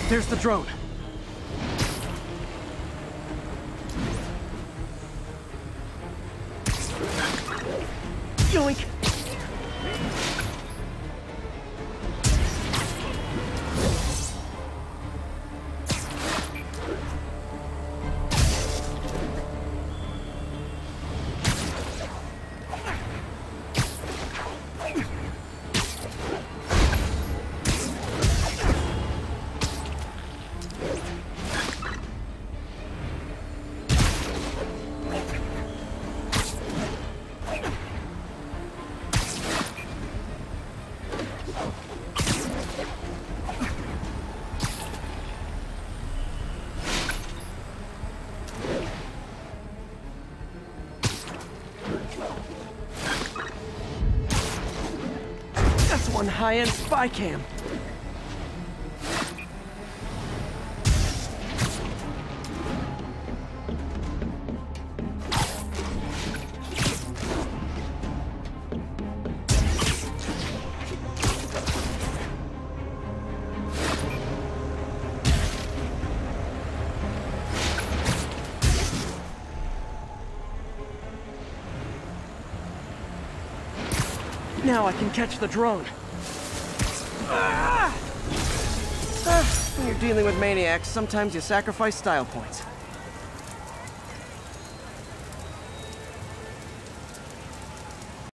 There's the drone. Yoink! One high-end spy cam. Now I can catch the drone. When you're dealing with maniacs, sometimes you sacrifice style points.